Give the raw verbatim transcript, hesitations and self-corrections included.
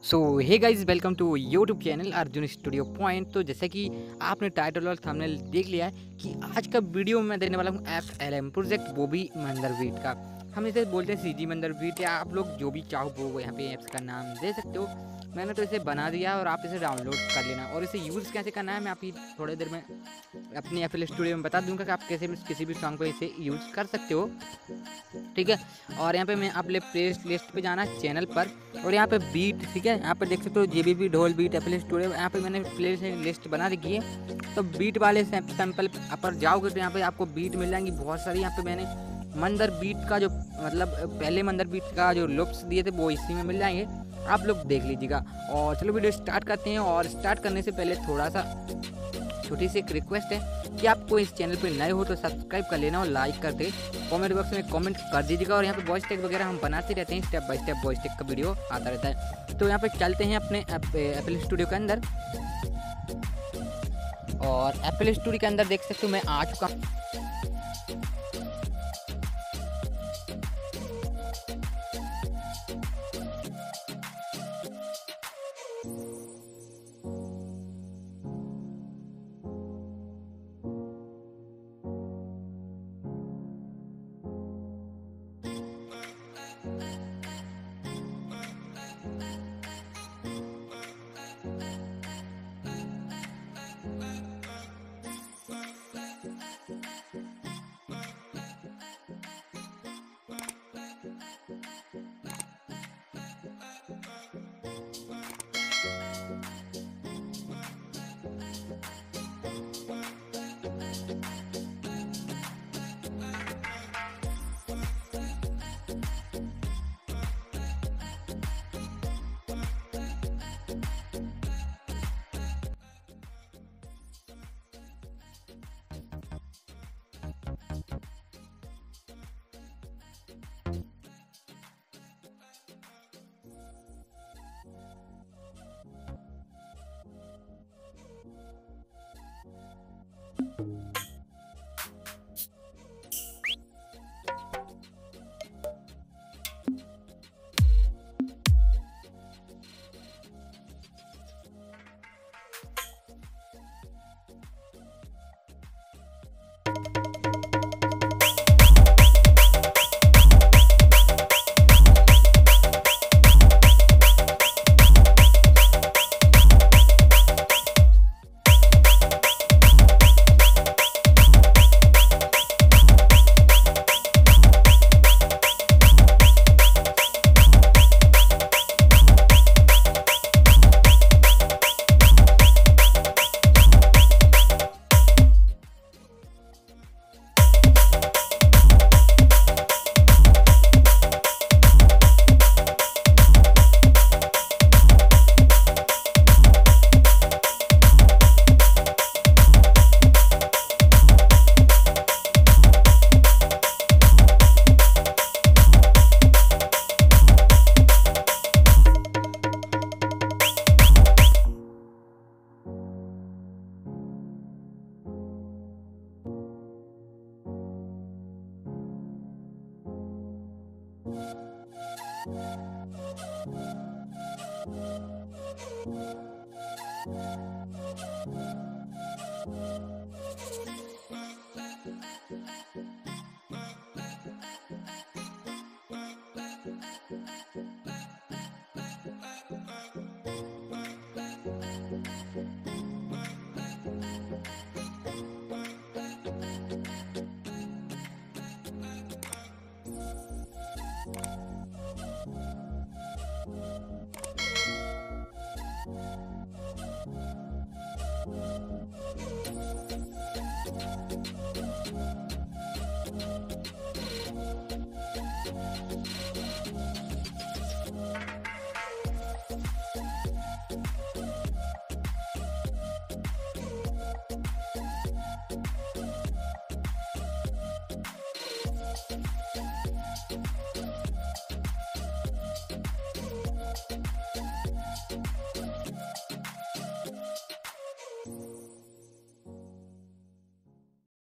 So hey guys, welcome to YouTube channel Arjun studio point. तो जैसे कि आपने टाइटल और थंबनेल देख लिया है कि आज का वीडियो मैं देने वाला हूँ एफ एल एम प्रोजेक्ट, वो भी मंदर बीट का। हम इसे बोलते हैं सी जी मंदर बीट, या आप लोग जो भी चाहो वो यहाँ पे ऐप्स का नाम दे सकते हो। मैंने तो इसे बना दिया और आप इसे डाउनलोड कर लेना। और इसे यूज़ कैसे करना है मैं आपकी थोड़ी देर में अपनी एफ एल स्टूडियो में बता दूंगा कि आप कैसे किसी भी सॉन्ग को इसे यूज़ कर सकते हो, ठीक है। और यहाँ पे मैं आप प्ले लिस्ट पे जाना चैनल पर, और यहाँ पे बीट, ठीक है, यहाँ पे देख सकते हो J B B dhol beat F L studio. यहाँ पे मैंने प्ले लिस्ट बना रखी है। तो बीट वाले सैंपल पर जाओगे तो यहाँ पे आपको बीट मिल जाएंगी बहुत सारी। यहाँ पे मैंने मंदर बीट का जो मतलब पहले मंदर बीट का जो लुक्स दिए थे वो इसी में मिल जाएंगे, आप लोग देख लीजिएगा। और चलो वीडियो स्टार्ट करते हैं। और स्टार्ट करने से पहले थोड़ा सा छोटी सी एक रिक्वेस्ट है कि आपको इस चैनल पे नए हो तो सब्सक्राइब कर लेना और लाइक कर दे, कमेंट बॉक्स में कमेंट कर दीजिएगा। और यहाँ पे वॉइस टेग वगैरह हम बनाते रहते हैं, step by step voice tag का वीडियो आता रहता है। तो यहाँ पे चलते हैं अपने एप्पल स्टूडियो के अंदर। और एप्पल स्टूडियो के अंदर देख सकते हो मैं आ चुका हूँ।